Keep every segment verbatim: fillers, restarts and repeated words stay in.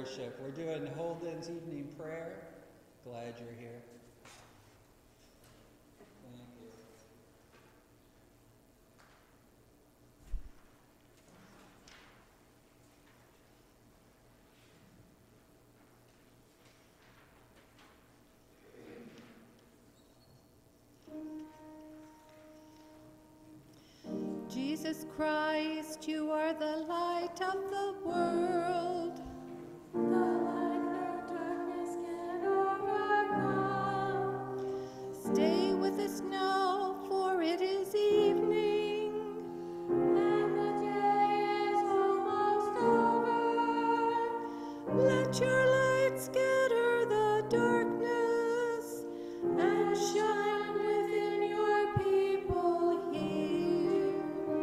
worship. We're doing Holden's evening prayer. Glad you're here. Thank you. Jesus Christ, you are the light of the world. The light that darkness can overcome. Stay with us now, for it is evening, and the day is almost over. Let your light scatter the darkness and shine within your people here.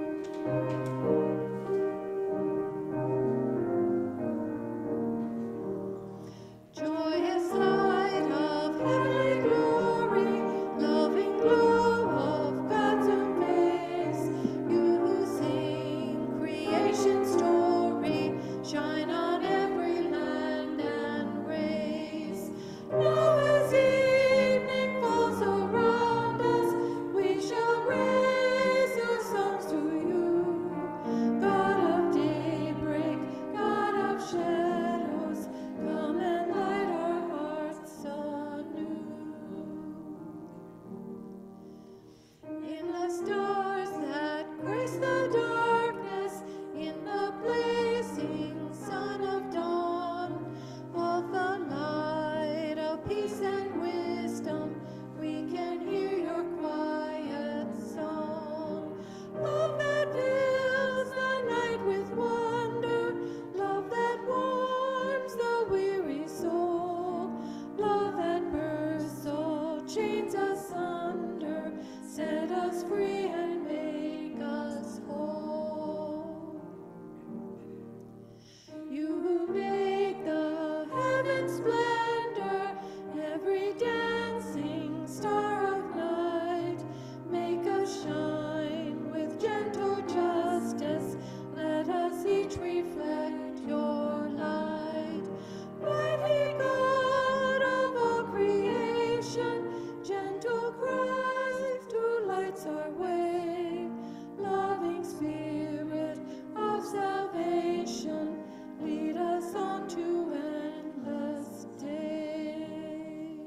Joyous light of heavenly glory, loving glow of God's own face, you who sing creation's story, shine on every land and race. Now as evening falls around us, we shall raise our songs to you. God of daybreak, God of shadows, come and light our hearts anew. In the stars that grace the darkness, in the blazing sun of dawn, of the light of peace and wisdom, we can hear your quiet song. Love that fills the night with wonder, love that warms the weary soul, love that bursts all chains asunder, set us free and make us whole. You who made the heaven's splendor, every dancing star of night, make us shine with gentle justice, let us each reflect your light. Mighty God of all creation, gentle Christ who lights our way, loving Spirit of salvation, lead us on to endless day.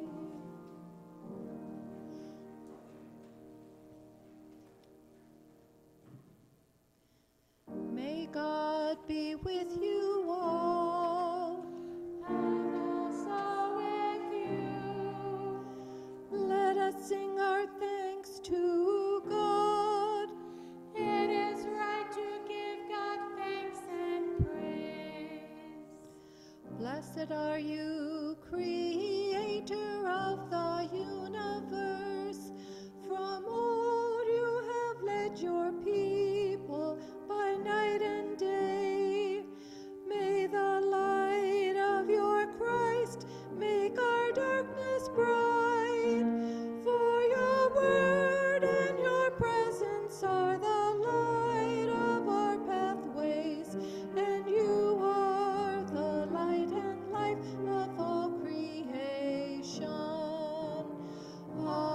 May God be with you all, and also with you. Let us sing our thanks to God. It is right to give God thanks and praise. Blessed are you, Creator of the universe. From old you have led your people by night and day. May the light of your Christ make our darkness bright. For your word and your presence are the light of our pathways, and you are the light and life of all creation.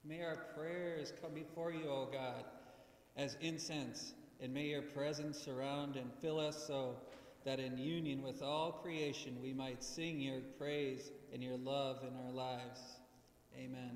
May our prayers come before you, O God, as incense, and may your presence surround and fill us so that in union with all creation we might sing your praise and your love in our lives. Amen.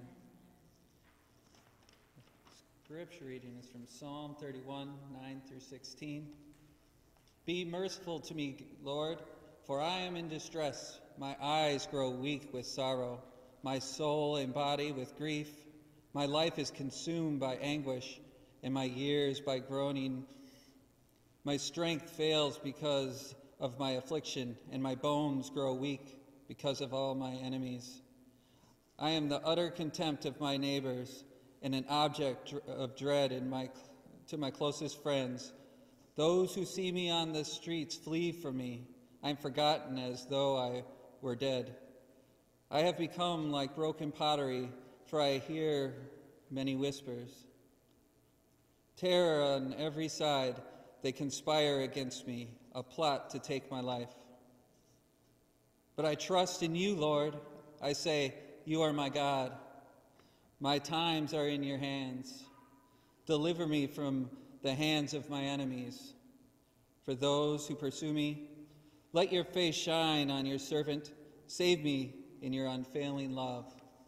Scripture reading is from Psalm thirty-one, nine through sixteen. Be merciful to me, Lord, for I am in distress. My eyes grow weak with sorrow, my soul and body with grief. My life is consumed by anguish, and my years by groaning. My strength fails because of my affliction, and my bones grow weak because of all my enemies. I am the utter contempt of my neighbors, and an object of dread in my, to my closest friends. Those who see me on the streets flee from me. I am forgotten as though I were dead. I have become like broken pottery, for I hear many whispers. Terror on every side, they conspire against me, a plot to take my life. But I trust in you, Lord. I say, you are my God. My times are in your hands. Deliver me from the hands of my enemies. For those who pursue me, let your face shine on your servant. Save me in your unfailing love.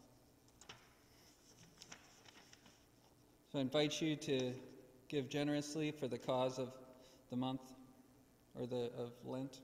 So I invite you to give generously for the cause of the month, or the of Lent.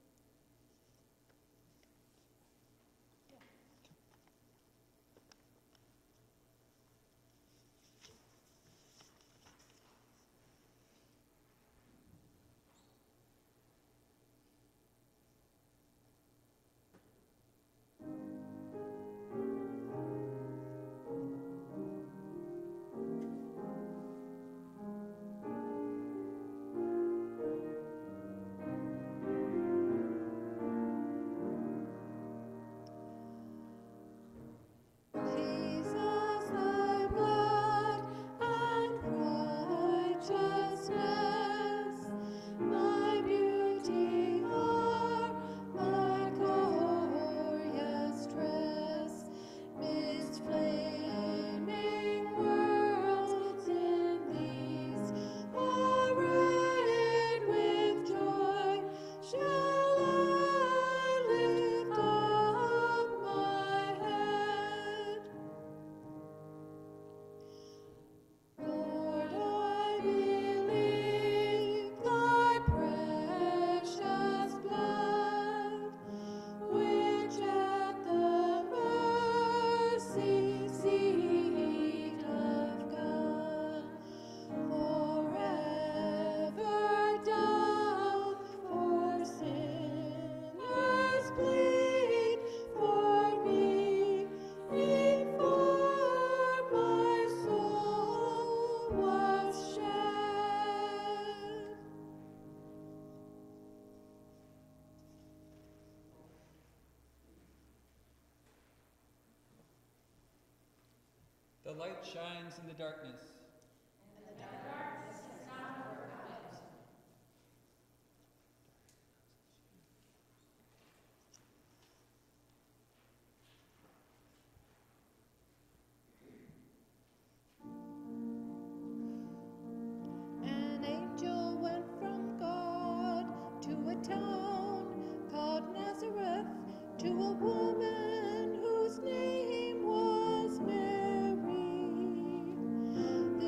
The light shines in the darkness. And the darkness has not overcome it. An angel went from God to a town called Nazareth, to a woman whose name was Mary.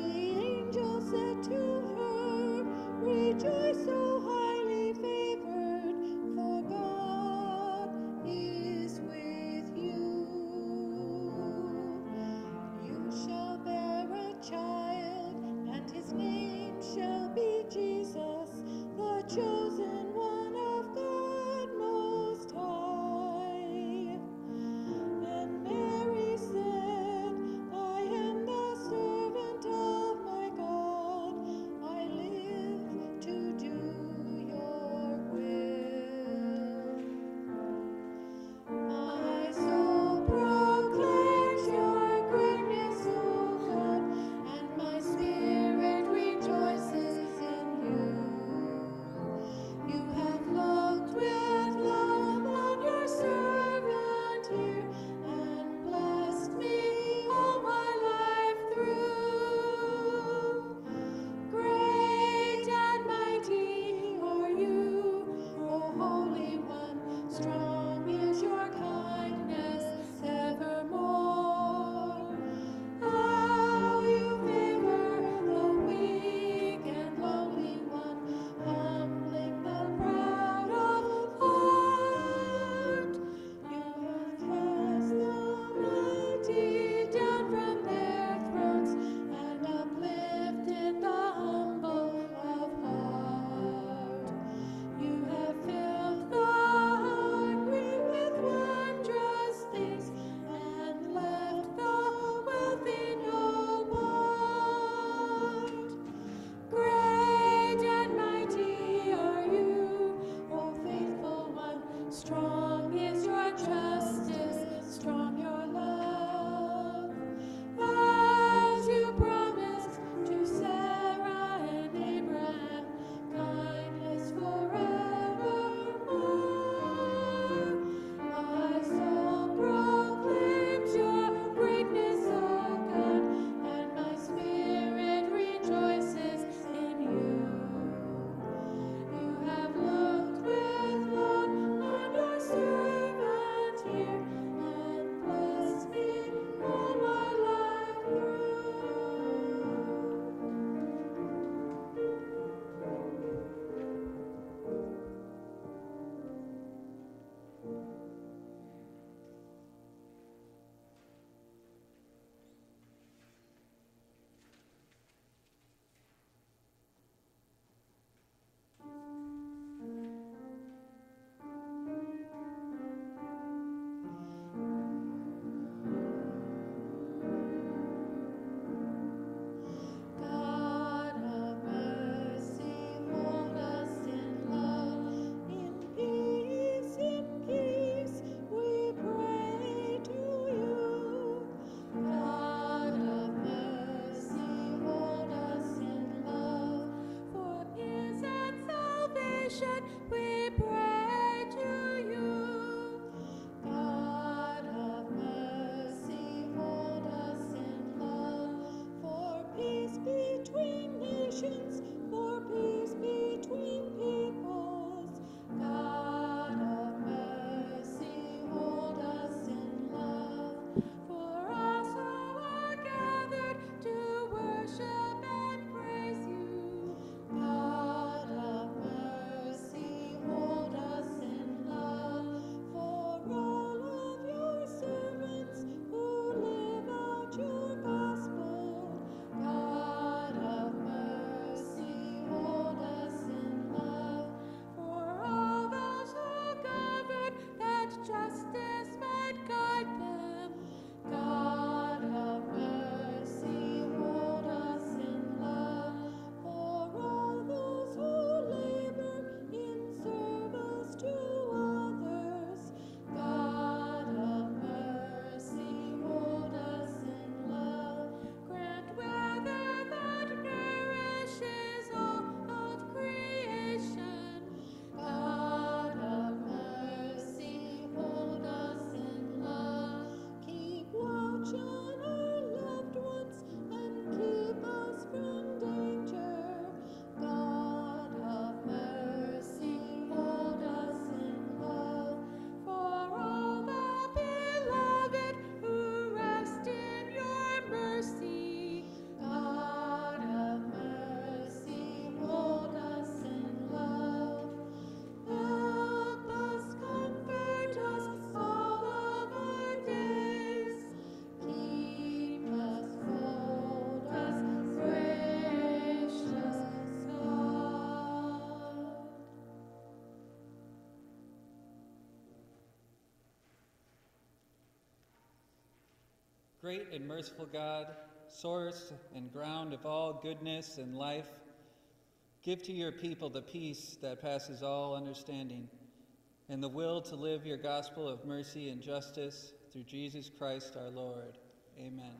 Great and merciful God, source and ground of all goodness and life, give to your people the peace that passes all understanding and the will to live your gospel of mercy and justice through Jesus Christ our Lord. Amen.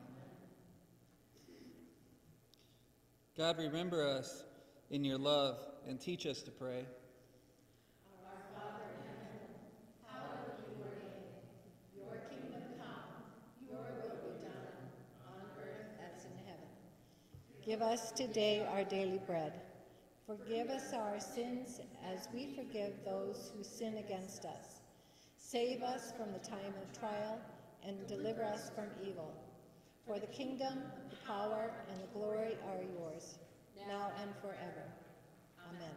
God, remember us in your love and teach us to pray. Our Father in heaven, hallowed be your name. Your kingdom come, your will be done, on earth as in heaven. Give us today our daily bread. Forgive us our sins as we forgive those who sin against us. Save us from the time of trial and deliver us from evil. For the kingdom, the power, and the glory are yours, now and forever. Amen.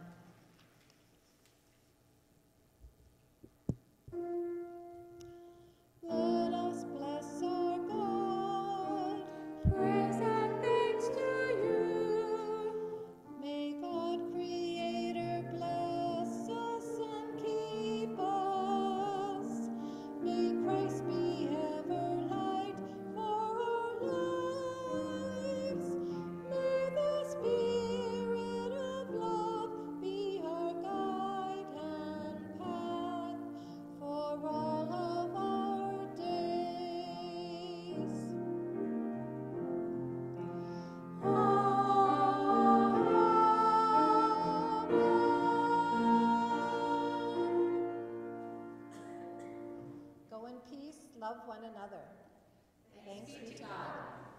Let us bless our God. Praise and thanks to you. May God, Creator, bless us and keep us. May Christ be ever light for our lives. May the Spirit of love be our guide and path for all of our days. Go in peace, love one another. Thanks be to God.